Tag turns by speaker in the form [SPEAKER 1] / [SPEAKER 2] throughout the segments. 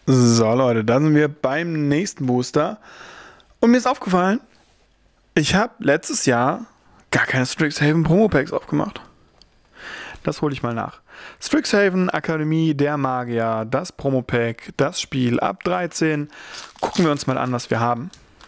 [SPEAKER 1] So Leute, da sind wir beim nächsten Booster. Und mir ist aufgefallen, ich habe letztes Jahr gar keine Strixhaven Promo Packs aufgemacht. Das hole ich mal nach. Strixhaven, Akademie der Magier, das Promo Pack, das Spiel ab 13. Gucken wir uns mal an, was wir haben.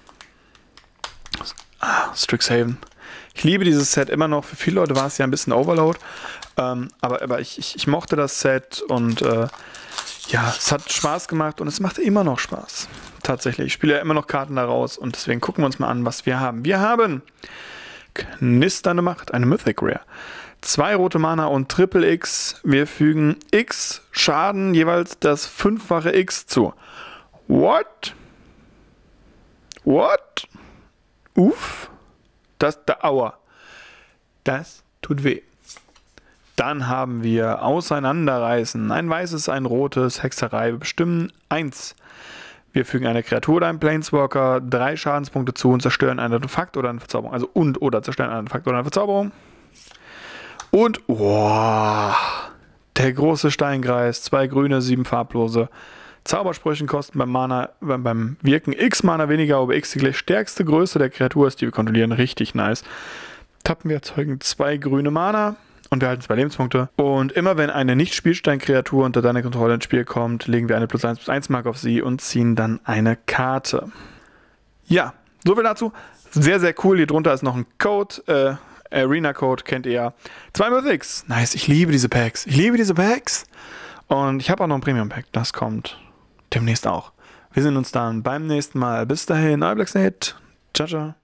[SPEAKER 1] Strixhaven. Ich liebe dieses Set immer noch. Für viele Leute war es ja ein bisschen Overload. Aber ich mochte das Set und ja, es hat Spaß gemacht und es macht immer noch Spaß. Tatsächlich. Ich spiele ja immer noch Karten daraus und deswegen gucken wir uns mal an, was wir haben. Wir haben Knisternde Macht, eine Mythic Rare. 2 rote Mana und Triple X. Wir fügen X Schaden, jeweils das 5-fache X zu. What? What? Uff. Aua. Das tut weh. Dann haben wir Auseinanderreißen. Ein weißes, ein rotes, Hexerei. Wir bestimmen 1. Wir fügen einer Kreatur oder einem Planeswalker 3 Schadenspunkte zu und zerstören ein Artefakt oder eine Verzauberung. Also oder zerstören ein Artefakt oder eine Verzauberung. Und, der große Steinkreis. 2 grüne, 7 farblose. Zaubersprüchen kosten beim Wirken X Mana weniger, aber X die gleich stärkste Größe der Kreatur ist, die wir kontrollieren. Richtig nice. Tappen wir erzeugen 2 grüne Mana. Und wir halten 2 Lebenspunkte. Und immer wenn eine Nicht-Spielstein-Kreatur unter deine Kontrolle ins Spiel kommt, legen wir eine +1/+1 Marke auf sie und ziehen dann eine Karte. Ja, soviel dazu. Sehr, sehr cool. Hier drunter ist noch ein Code. Arena-Code kennt ihr ja. 2 Mythics. Nice, ich liebe diese Packs. Ich liebe diese Packs. Und ich habe auch noch ein Premium-Pack. Das kommt demnächst auch. Wir sehen uns dann beim nächsten Mal. Bis dahin, euer Blacksnake. Ciao, ciao.